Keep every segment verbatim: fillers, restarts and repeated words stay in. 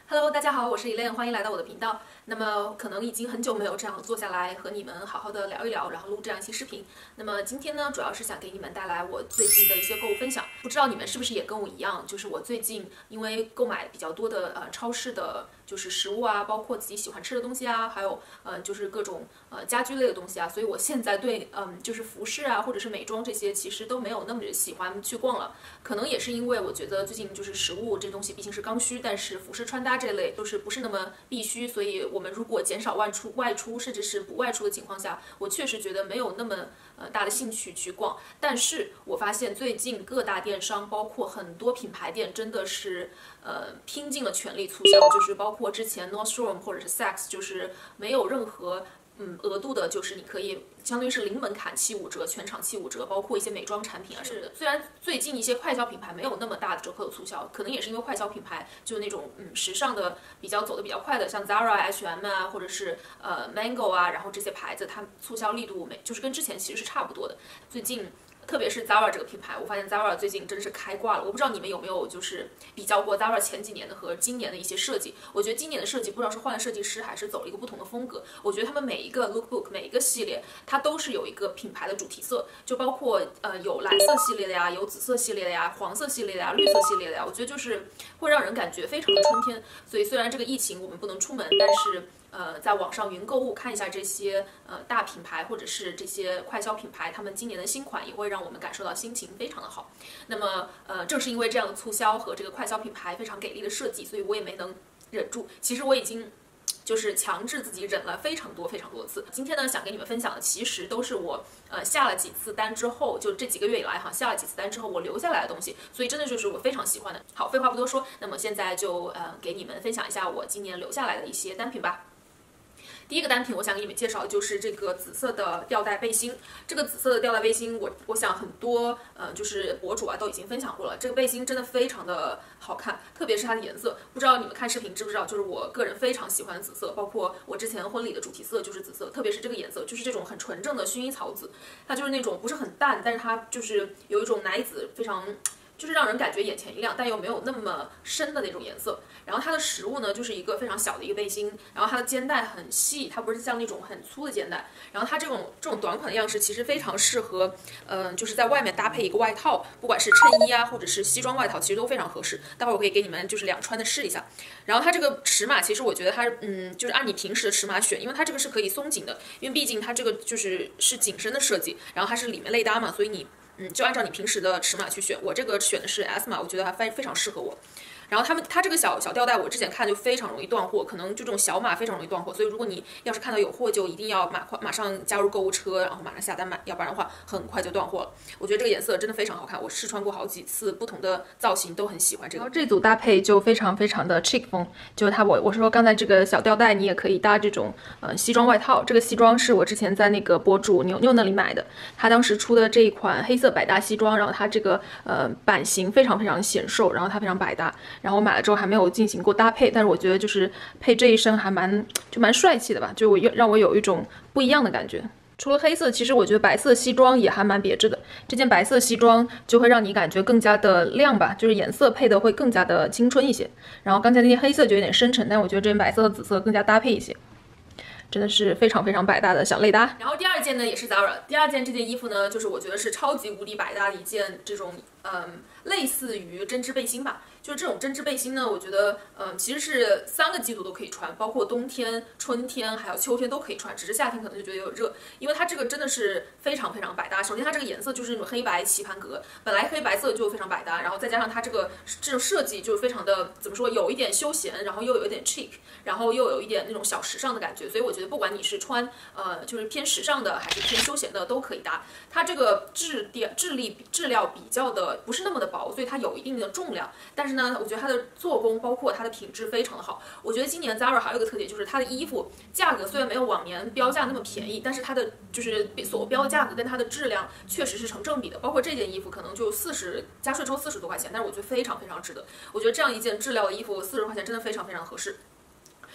Hello，大家好，我是 Elaine，欢迎来到我的频道。那么可能已经很久没有这样坐下来和你们好好的聊一聊，然后录这样一期视频。那么今天呢，主要是想给你们带来我最近的一些购物分享。不知道你们是不是也跟我一样，就是我最近因为购买比较多的呃超市的，就是食物啊，包括自己喜欢吃的东西啊，还有呃就是各种呃家居类的东西啊，所以我现在对嗯就是服饰啊或者是美妆这些其实都没有那么喜欢去逛了。可能也是因为我觉得最近就是食物这东西毕竟是刚需，但是服饰穿搭这类就是不是那么必须，所以我们如果减少外出、外出甚至是不外出的情况下，我确实觉得没有那么呃大的兴趣去逛。但是我发现最近各大电商，包括很多品牌店，真的是呃拼尽了全力促销，就是包括之前 Nordstrom 或者是 Saks， 就是没有任何。嗯，额度的就是你可以相当于是零门槛七五折，全场七五折，包括一些美妆产品啊。是虽然最近一些快消品牌没有那么大的折扣的促销，可能也是因为快消品牌就是那种嗯时尚的比较走的比较快的，像 Zara、H and M 啊，或者是呃 Mango 啊，然后这些牌子它促销力度没就是跟之前其实是差不多的。最近。特别是 Zara 这个品牌，我发现 Zara 最近真是开挂了。我不知道你们有没有就是比较过 Zara 前几年的和今年的一些设计。我觉得今年的设计不知道是换了设计师还是走了一个不同的风格。我觉得他们每一个 lookbook 每一个系列，它都是有一个品牌的主题色，就包括呃有蓝色系列的呀，有紫色系列的呀，黄色系列的呀，绿色系列的呀。我觉得就是会让人感觉非常的春天。所以虽然这个疫情我们不能出门，但是。呃，在网上云购物看一下这些呃大品牌或者是这些快消品牌，他们今年的新款也会让我们感受到心情非常的好。那么呃，正是因为这样的促销和这个快消品牌非常给力的设计，所以我也没能忍住。其实我已经。就是强制自己忍了非常多非常多次。今天呢，想给你们分享的其实都是我呃下了几次单之后，就这几个月以来哈，下了几次单之后我留下来的东西，所以真的就是我非常喜欢的。好，废话不多说，那么现在就呃给你们分享一下我今年留下来的一些单品吧。第一个单品，我想给你们介绍的就是这个紫色的吊带背心。这个紫色的吊带背心，我我想很多呃就是博主啊都已经分享过了。这个背心真的非常的好看，特别是它的颜色。不知道你们看视频知不知道，就是我个人非常喜欢的紫色，包括我之前婚礼的主题色就是紫色，特别是这个颜色，就是这种很纯正的薰衣草紫，它就是那种不是很淡，但是它就是有一种奶紫，非常。就是让人感觉眼前一亮，但又没有那么深的那种颜色。然后它的实物呢，就是一个非常小的一个背心，然后它的肩带很细，它不是像那种很粗的肩带。然后它这种这种短款的样式，其实非常适合，嗯、呃，就是在外面搭配一个外套，不管是衬衣啊，或者是西装外套，其实都非常合适。待会儿我可以给你们就是两穿的试一下。然后它这个尺码，其实我觉得它，嗯，就是按你平时的尺码选，因为它这个是可以松紧的，因为毕竟它这个就是是紧身的设计，然后它是里面内搭嘛，所以你。嗯，就按照你平时的尺码去选。我这个选的是 S 码，我觉得还非非常适合我。然后他们它这个小小吊带，我之前看就非常容易断货，可能就这种小码非常容易断货，所以如果你要是看到有货，就一定要马快马上加入购物车，然后马上下单买，要不然的话很快就断货了。我觉得这个颜色真的非常好看，我试穿过好几次，不同的造型都很喜欢这个。然后这组搭配就非常非常的 chic 风，就是它我我是说刚才这个小吊带，你也可以搭这种呃西装外套。这个西装是我之前在那个博主牛牛那里买的，他当时出的这一款黑色百搭西装，然后它这个呃版型非常非常显瘦，然后它非常百搭。然后我买了之后还没有进行过搭配，但是我觉得就是配这一身还蛮就蛮帅气的吧，就我让我有一种不一样的感觉。除了黑色，其实我觉得白色西装也还蛮别致的。这件白色西装就会让你感觉更加的亮吧，就是颜色配的会更加的青春一些。然后刚才那件黑色就有点深沉，但我觉得这件白色和紫色更加搭配一些。真的是非常非常百搭的小内搭。然后第二件呢也是 Zara， 第二件这件衣服呢，就是我觉得是超级无敌百搭的一件这种嗯类似于针织背心吧。就是这种针织背心呢，我觉得嗯其实是三个季度都可以穿，包括冬天、春天还有秋天都可以穿，只是夏天可能就觉得有点热，因为它这个真的是非常非常百搭。首先它这个颜色就是那种黑白棋盘格，本来黑白色就非常百搭，然后再加上它这个这种设计就是非常的怎么说，有一点休闲，然后又有一点 chic， 然后又有一点那种小时尚的感觉，所以我觉得不管你是穿呃就是偏时尚的还是偏休闲的都可以搭。它这个质地质力质料比较的不是那么的薄，所以它有一定的重量，但是呢，我觉得它的做工包括它的品质非常的好。我觉得今年 Zara 还有一个特点就是它的衣服价格虽然没有往年标价那么便宜，但是它的就是所标的价格跟它的质量确实是成正比的。包括这件衣服可能就四十加税抽四十多块钱，但是我觉得非常非常值得。我觉得这样一件质料的衣服四十块钱真的非常非常合适。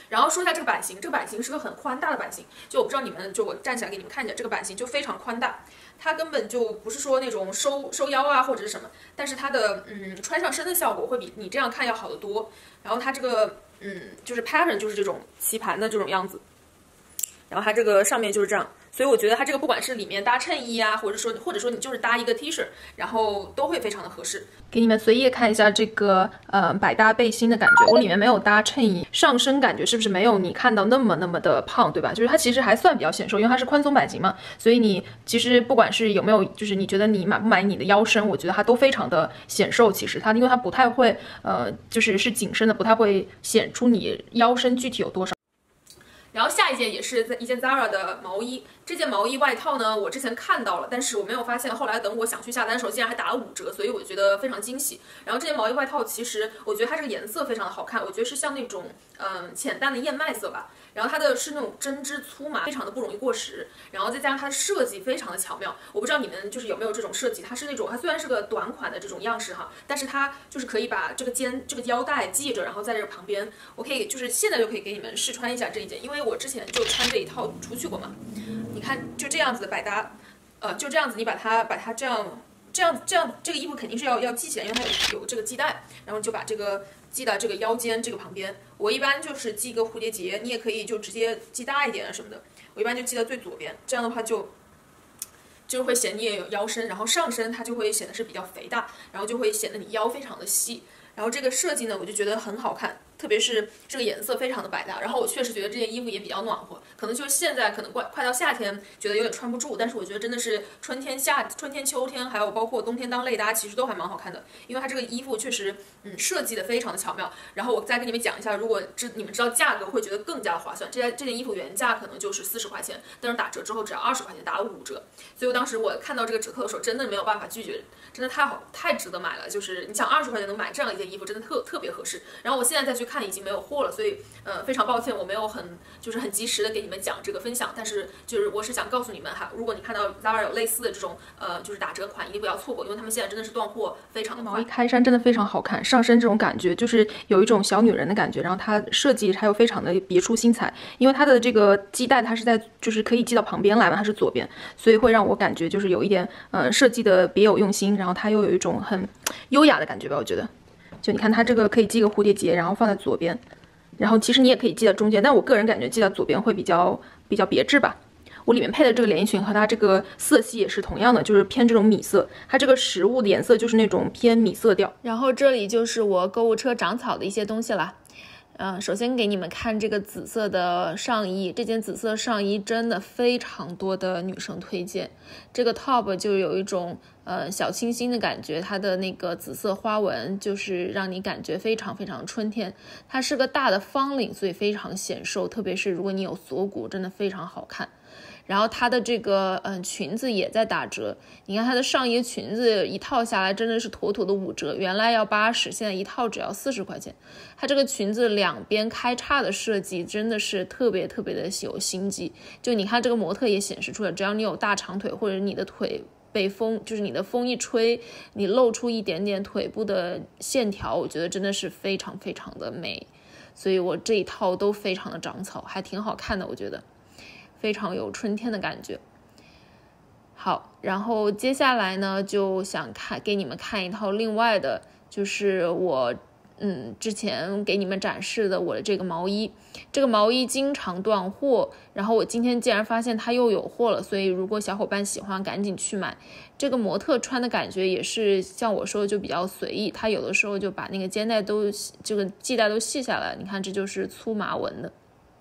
然后说一下这个版型，这个版型是个很宽大的版型，就我不知道你们，就我站起来给你们看一下，这个版型就非常宽大，它根本就不是说那种收收腰啊或者是什么，但是它的嗯穿上身的效果会比你这样看要好得多。然后它这个嗯就是 pattern 就是这种棋盘的这种样子，然后它这个上面就是这样。所以我觉得它这个不管是里面搭衬衣啊，或者说或者说你就是搭一个 T 恤，然后都会非常的合适。给你们随意看一下这个呃百搭背心的感觉，我里面没有搭衬衣，上身感觉是不是没有你看到那么那么的胖，对吧？就是它其实还算比较显瘦，因为它是宽松版型嘛，所以你其实不管是有没有，就是你觉得你满不满意你的腰身，我觉得它都非常的显瘦。其实它因为它不太会呃就是是紧身的，不太会显出你腰身具体有多少。然后下一件也是在一件 Zara 的毛衣，这件毛衣外套呢，我之前看到了，但是我没有发现，后来等我想去下单的时候，竟然还打了五折，所以我觉得非常惊喜。然后这件毛衣外套其实我觉得它这个颜色非常的好看，我觉得是像那种嗯浅淡的燕麦色吧。然后它的是那种针织粗麻，非常的不容易过时，然后再加上它的设计非常的巧妙。我不知道你们就是有没有这种设计，它是那种它虽然是个短款的这种样式哈，但是它就是可以把这个肩这个腰带系着，然后在这个旁边，我可以就是现在就可以给你们试穿一下这一件，因为我之前就穿这一套出去过嘛。你看就这样子的百搭，呃，就这样子，你把它把它这样这样这样，这个衣服肯定是要要系起来，因为它有有这个系带，然后就把这个系到这个腰间这个旁边。我一般就是系一个蝴蝶结，你也可以就直接系大一点啊什么的。我一般就系到最左边，这样的话就就是会显你也有腰身，然后上身它就会显得是比较肥大，然后就会显得你腰非常的细。然后这个设计呢，我就觉得很好看，特别是这个颜色非常的百搭。然后我确实觉得这件衣服也比较暖和，可能就是现在可能快快到夏天，觉得有点穿不住，但是我觉得真的是春天、夏、春天、秋天，还有包括冬天当类搭，其实都还蛮好看的。因为它这个衣服确实，嗯，设计的非常的巧妙。然后我再跟你们讲一下，如果知你们知道价格，会觉得更加的划算。这件这件衣服原价可能就是四十块钱，但是打折之后只要二十块钱，打了五折。所以我当时我看到这个折扣的时候，真的没有办法拒绝，真的太好，太值得买了。就是你想二十块钱能买这样一件衣服，真的特特别合适。然后我现在再去看，已经没有货了，所以呃非常抱歉，我没有很就是很及时的给你们讲这个分享。但是就是我是想告诉你们哈，如果你看到 Zara 有类似的这种呃就是打折款，一定不要错过，因为他们现在真的是断货非常的快。毛衣开衫真的非常好看，上身这种感觉就是有一种小女人的感觉，然后它设计还有非常的别出心裁，因为它的这个系带它是在就是可以系到旁边来嘛，它是左边，所以会让我感觉就是有一点呃设计的别有用心，然后它又有一种很优雅的感觉吧，我觉得。就你看它这个可以系个蝴蝶结，然后放在左边，然后其实你也可以系在中间，但我个人感觉系在左边会比较比较别致吧。我里面配的这个连衣裙和它这个色系也是同样的，就是偏这种米色，它这个实物的颜色就是那种偏米色调。然后这里就是我购物车长草的一些东西啦。嗯，首先给你们看这个紫色的上衣，这件紫色上衣真的非常多的女生推荐。这个 top 就有一种呃小清新的感觉，它的那个紫色花纹就是让你感觉非常非常春天。它是个大的方领，所以非常显瘦，特别是如果你有锁骨，真的非常好看。然后它的这个嗯裙子也在打折，你看它的上衣裙子一套下来真的是妥妥的五折，原来要八十，现在一套只要四十块钱。它这个裙子两边开叉的设计真的是特别特别的有心机，就你看这个模特也显示出来，只要你有大长腿或者你的腿被风就是你的风一吹，你露出一点点腿部的线条，我觉得真的是非常非常的美。所以我这一套都非常的长草，还挺好看的，我觉得非常有春天的感觉。好，然后接下来呢，就想看给你们看一套另外的，就是我嗯之前给你们展示的我的这个毛衣。这个毛衣经常断货，然后我今天竟然发现它又有货了，所以如果小伙伴喜欢赶紧去买。这个模特穿的感觉也是像我说的就比较随意，它有的时候就把那个肩带都这个系带都系下来，你看这就是粗麻纹的。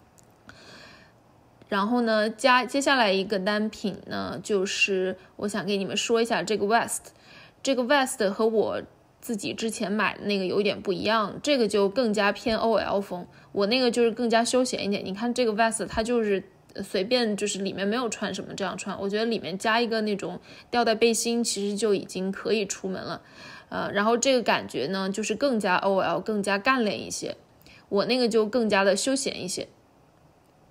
然后呢，加接下来一个单品呢，就是我想给你们说一下这个 vest。这个 vest 和我自己之前买的那个有一点不一样，这个就更加偏 O L 风，我那个就是更加休闲一点。你看这个 vest 它就是随便就是里面没有穿什么这样穿，我觉得里面加一个那种吊带背心其实就已经可以出门了。呃，然后这个感觉呢就是更加 O L 更加干练一些，我那个就更加的休闲一些。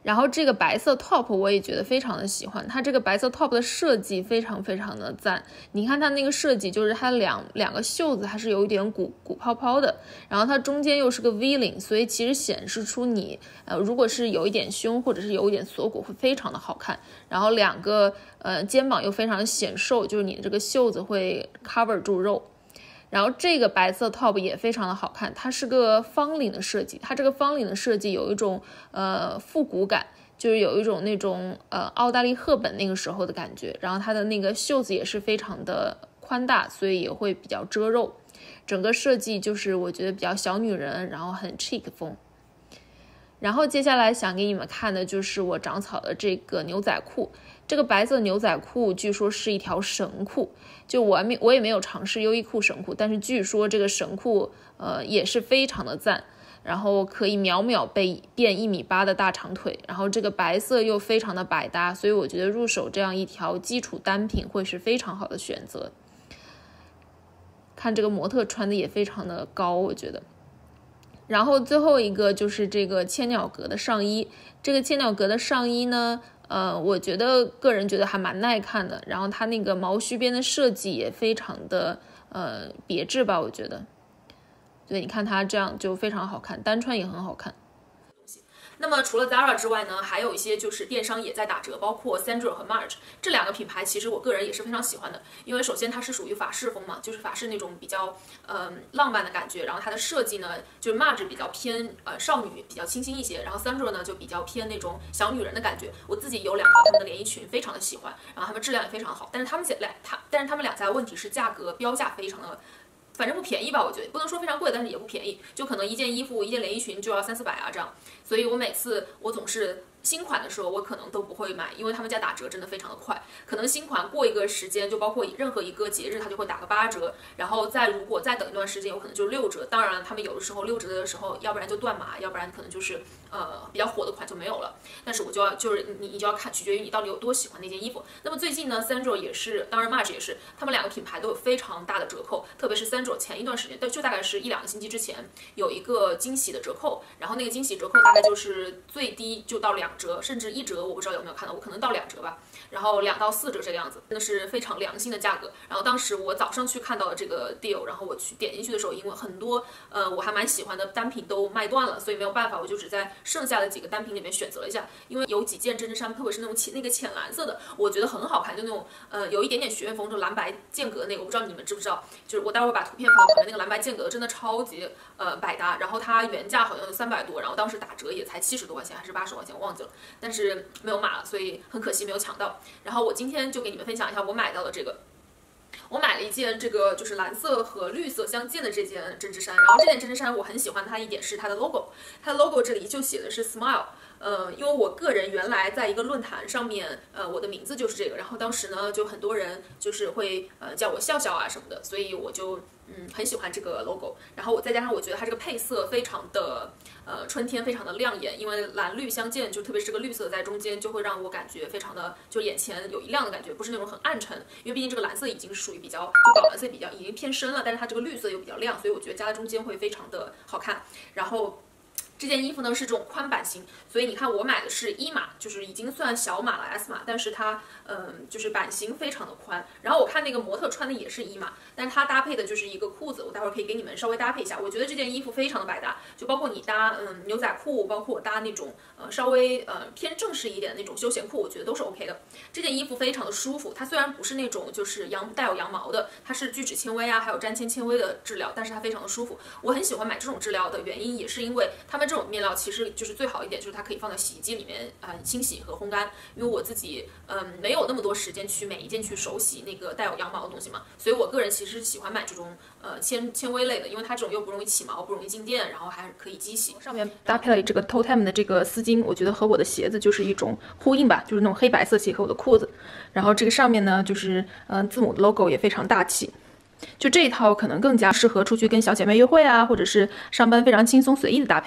然后这个白色 top 我也觉得非常的喜欢，它这个白色 top 的设计非常非常的赞。你看它那个设计，就是它两两个袖子还是有一点鼓鼓泡泡的，然后它中间又是个 V 领，所以其实显示出你呃如果是有一点胸或者是有一点锁骨会非常的好看。然后两个呃肩膀又非常的显瘦，就是你的这个袖子会 cover 住肉。然后这个白色 top 也非常的好看，它是个方领的设计，它这个方领的设计有一种呃复古感，就是有一种那种呃奥黛丽赫本那个时候的感觉。然后它的那个袖子也是非常的宽大，所以也会比较遮肉。整个设计就是我觉得比较小女人，然后很 chic 风。然后接下来想给你们看的就是我长草的这个牛仔裤，这个白色牛仔裤据说是一条神裤，就我没我也没有尝试优衣库神裤，但是据说这个神裤呃也是非常的赞，然后可以秒秒被变一米八的大长腿，然后这个白色又非常的百搭，所以我觉得入手这样一条基础单品会是非常好的选择。看这个模特穿的也非常的高，我觉得。然后最后一个就是这个千鸟格的上衣，这个千鸟格的上衣呢，呃，我觉得个人觉得还蛮耐看的，然后它那个毛须边的设计也非常的呃别致吧，我觉得。所以你看它这样就非常好看，单穿也很好看。 那么除了 Zara 之外呢，还有一些就是电商也在打折，包括 Sandro 和 Marge 这两个品牌，其实我个人也是非常喜欢的。因为首先它是属于法式风嘛，就是法式那种比较呃浪漫的感觉，然后它的设计呢，就是 Marge 比较偏呃少女，比较清新一些，然后 Sandro 呢就比较偏那种小女人的感觉。我自己有两条他们的连衣裙，非常的喜欢，然后他们质量也非常好，但是他们两它但是他们两家的问题是价格标价非常的。反正不便宜吧，我觉得不能说非常贵，但是也不便宜，就可能一件衣服、一件连衣裙就要三四百啊这样，所以我每次我总是新款的时候我可能都不会买，因为他们家打折真的非常的快，可能新款过一个时间，就包括任何一个节日它就会打个八折，然后再如果再等一段时间，有可能就是六折。当然他们有的时候六折的时候，要不然就断码，要不然可能就是呃比较火的款就没有了。但是我就要就是你你就要看，取决于你到底有多喜欢那件衣服。那么最近呢 ，Sandro 也是，当然 Marge 也是，他们两个品牌都有非常大的折扣，特别是 Sandro 前一段时间，就大概是一两个星期之前有一个惊喜的折扣，然后那个惊喜折扣大概就是最低就到两折，甚至一折。我不知道有没有看到，我可能到两折吧，然后两到四折这个样子，真的是非常良心的价格。然后当时我早上去看到了这个 deal， 然后我去点进去的时候，因为很多呃我还蛮喜欢的单品都卖断了，所以没有办法，我就只在剩下的几个单品里面选择了一下。因为有几件针织衫，特别是那种浅那个浅蓝色的，我觉得很好看，就那种呃有一点点学院风，就蓝白间隔的那个，我不知道你们知不知道，就是我待会儿把图片放旁边，那个蓝白间隔的真的超级呃百搭。然后它原价好像有三百多，然后当时打折也才七十多块钱，还是八十块钱，我忘记了，但是没有码了，所以很可惜没有抢到。然后我今天就给你们分享一下我买到的这个，我买了一件这个就是蓝色和绿色相间的这件针织衫，然后这件针织衫我很喜欢它一点是它的 logo， 它的 logo 这里就写的是 smile。呃，因为我个人原来在一个论坛上面，呃，我的名字就是这个，然后当时呢，就很多人就是会呃叫我笑笑啊什么的，所以我就嗯很喜欢这个 logo。然后我再加上我觉得它这个配色非常的呃春天，非常的亮眼，因为蓝绿相间，就特别是这个绿色在中间，就会让我感觉非常的就眼前有一亮的感觉，不是那种很暗沉，因为毕竟这个蓝色已经是属于比较就宝蓝色比较已经偏深了，但是它这个绿色又比较亮，所以我觉得加在中间会非常的好看。然后这件衣服呢是这种宽版型，所以你看我买的是一码，就是已经算小码了 S 码，但是它嗯就是版型非常的宽。然后我看那个模特穿的也是一码，但是它搭配的就是一个裤子，我待会儿可以给你们稍微搭配一下。我觉得这件衣服非常的百搭，就包括你搭嗯牛仔裤，包括搭那种呃稍微呃偏正式一点的那种休闲裤，我觉得都是 OK 的。这件衣服非常的舒服，它虽然不是那种就是羊带有羊毛的，它是聚酯纤维啊，还有粘铅纤维的质料，但是它非常的舒服。我很喜欢买这种质料的原因，也是因为它们这种面料其实就是最好一点，就是它可以放在洗衣机里面啊、呃、清洗和烘干。因为我自己嗯、呃、没有那么多时间去每一件去手洗那个带有羊毛的东西嘛，所以我个人其实喜欢买这种呃纤纤维类的，因为它这种又不容易起毛，不容易静电，然后还可以机洗。上面搭配了这个 Toteme 的这个丝巾，我觉得和我的鞋子就是一种呼应吧，就是那种黑白色系和我的裤子。然后这个上面呢，就是嗯、呃、字母的 logo 也非常大气。就这一套可能更加适合出去跟小姐妹约会啊，或者是上班非常轻松随意的搭配。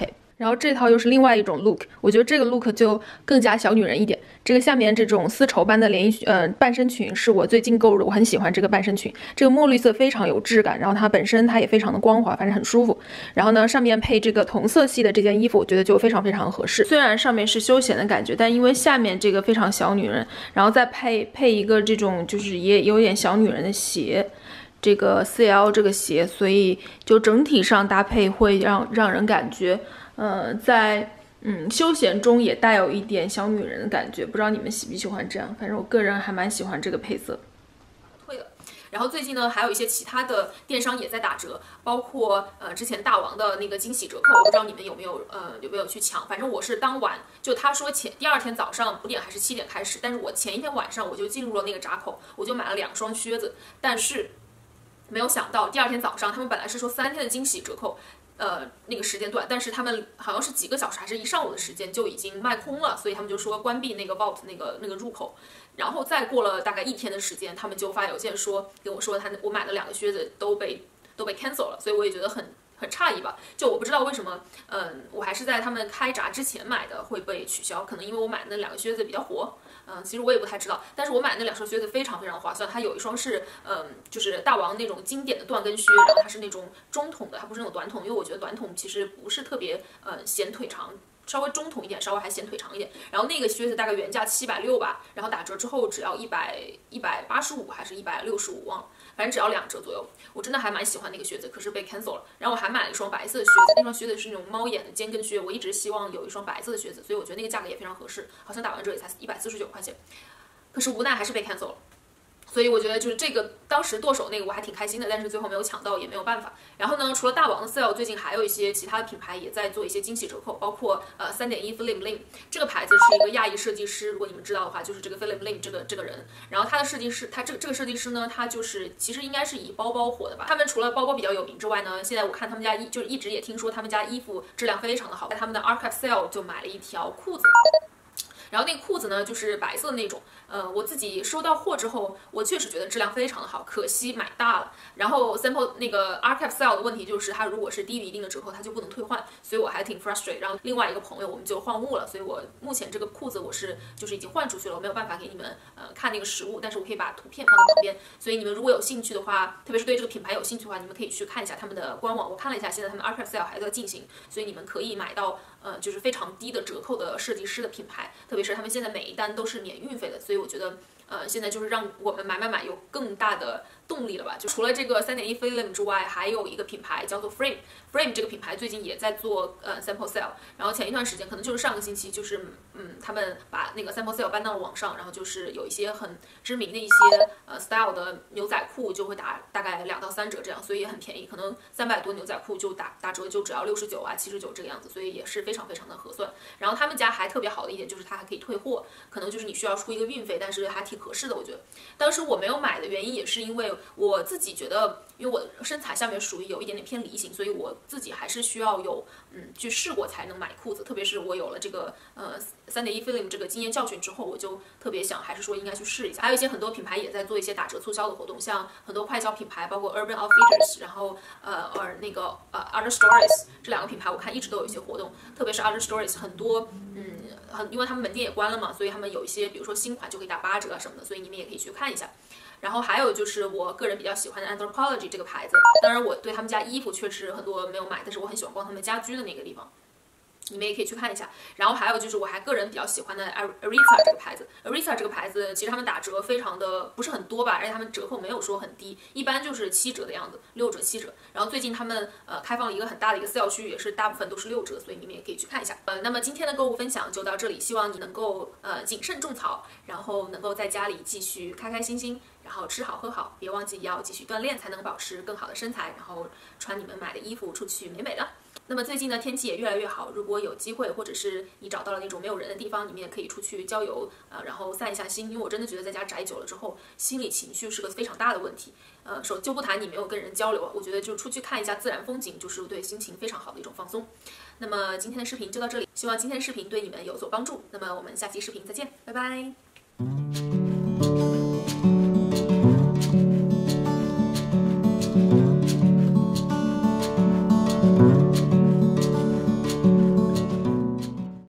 然后这套又是另外一种 look， 我觉得这个 look 就更加小女人一点。这个下面这种丝绸般的连衣呃半身裙是我最近购入，我很喜欢这个半身裙，这个墨绿色非常有质感，然后它本身它也非常的光滑，反正很舒服。然后呢，上面配这个同色系的这件衣服，我觉得就非常非常合适。虽然上面是休闲的感觉，但因为下面这个非常小女人，然后再配配一个这种就是也有点小女人的鞋。这个 C L 这个鞋，所以就整体上搭配会让让人感觉，呃，在嗯休闲中也带有一点小女人的感觉。不知道你们喜不喜欢这样？反正我个人还蛮喜欢这个配色。 会的。然后最近呢，还有一些其他的电商也在打折，包括呃之前大王的那个惊喜折扣，我不知道你们有没有呃有没有去抢。反正我是当晚就他说前第二天早上五点还是七点开始，但是我前一天晚上我就进入了那个闸口，我就买了两双靴子，但是。没有想到第二天早上，他们本来是说三天的惊喜折扣，呃，那个时间段，但是他们好像是几个小时还是一上午的时间就已经卖空了，所以他们就说关闭那个 vault 那个那个入口。然后再过了大概一天的时间，他们就发邮件说跟我说他我买的两个靴子都被都被 cancel 了，所以我也觉得很很诧异吧。就我不知道为什么，嗯，我还是在他们开闸之前买的会被取消，可能因为我买的那两个靴子比较火。嗯，其实我也不太知道，但是我买的那两双靴子非常非常划算。它有一双是，嗯，就是大王那种经典的断跟靴，然后它是那种中筒的，它不是那种短筒，因为我觉得短筒其实不是特别，呃，显腿长，稍微中筒一点，稍微还显腿长一点。然后那个靴子大概原价七百六吧，然后打折之后只要一百一百八十五还是一百六十五，忘了。反正只要两折左右，我真的还蛮喜欢那个靴子，可是被 cancel 了。然后我还买了一双白色的靴子，那双靴子是那种猫眼的尖跟靴，我一直希望有一双白色的靴子，所以我觉得那个价格也非常合适，好像打完折也才一百四十九块钱，可是无奈还是被 cancel 了。所以我觉得就是这个当时剁手那个我还挺开心的，但是最后没有抢到也没有办法。然后呢，除了大王的 sale， 最近还有一些其他的品牌也在做一些惊喜折扣，包括呃三点一 Philip Lim 这个牌子是一个亚裔设计师，如果你们知道的话，就是这个 Philip Lim 这个这个人。然后他的设计师，他这个这个设计师呢，他就是其实应该是以包包火的吧。他们除了包包比较有名之外呢，现在我看他们家衣就是一直也听说他们家衣服质量非常的好，在他们的 Archive Sale 就买了一条裤子。然后那个裤子呢，就是白色的那种，呃，我自己收到货之后，我确实觉得质量非常的好，可惜买大了。然后 sample 那个 archive sale 的问题就是，它如果是低于一定的折扣，它就不能退换，所以我还挺 frustrated。然后另外一个朋友我们就换物了，所以我目前这个裤子我是就是已经换出去了，我没有办法给你们呃看那个实物，但是我可以把图片放在旁边。所以你们如果有兴趣的话，特别是对这个品牌有兴趣的话，你们可以去看一下他们的官网。我看了一下，现在他们 archive sale 还在进行，所以你们可以买到呃就是非常低的折扣的设计师的品牌，特别是他们现在每一单都是免运费的，所以我觉得，呃，现在就是让我们买买买有更大的动力了吧？就除了这个三点一 Philip 之外，还有一个品牌叫做 Frame。Frame 这个品牌最近也在做呃 sample sale， 然后前一段时间可能就是上个星期，就是嗯，他们把那个 sample sale 搬到了网上，然后就是有一些很知名的一些呃 style 的牛仔裤就会打大概两到三折这样，所以也很便宜，可能三百多牛仔裤就打打折就只要六十九啊、七十九这个样子，所以也是非常非常的合算。然后他们家还特别好的一点就是它还可以退货，可能就是你需要出一个运费，但是还挺合适的，我觉得。当时我没有买的原因也是因为我自己觉得，因为我身材下面属于有一点点偏梨形，所以我自己还是需要有嗯去试过才能买裤子，特别是我有了这个呃三点一 Philip 这个经验教训之后，我就特别想还是说应该去试一下。还有一些很多品牌也在做一些打折促销的活动，像很多快消品牌，包括 Urban Outfitters， 然后呃呃那个呃 Other Stories 这两个品牌，我看一直都有一些活动，特别是 Other Stories 很多嗯很因为他们门店也关了嘛，所以他们有一些比如说新款就可以打八折啊什么的，所以你们也可以去看一下。然后还有就是我个人比较喜欢的 Anthropologie 这个牌子，当然我对他们家衣服确实很多没有买，但是我很喜欢逛他们家居的那个地方，你们也可以去看一下。然后还有就是我还个人比较喜欢的 Aritzia 这个牌子 ，Aritzia 这个牌子其实他们打折非常的不是很多吧，而且他们折扣没有说很低，一般就是七折的样子，六折七折。然后最近他们呃开放了一个很大的一个 sale 区，也是大部分都是六折，所以你们也可以去看一下。呃，那么今天的购物分享就到这里，希望你能够呃谨慎种草，然后能够在家里继续开开心心。然后吃好喝好，别忘记要继续锻炼，才能保持更好的身材，然后穿你们买的衣服出去美美的。那么最近呢，天气也越来越好，如果有机会，或者是你找到了那种没有人的地方，你们也可以出去郊游，呃，然后散一下心。因为我真的觉得在家宅久了之后，心理情绪是个非常大的问题。呃，首就不谈你没有跟人交流，我觉得就出去看一下自然风景，就是对心情非常好的一种放松。那么今天的视频就到这里，希望今天的视频对你们有所帮助。那么我们下期视频再见，拜拜。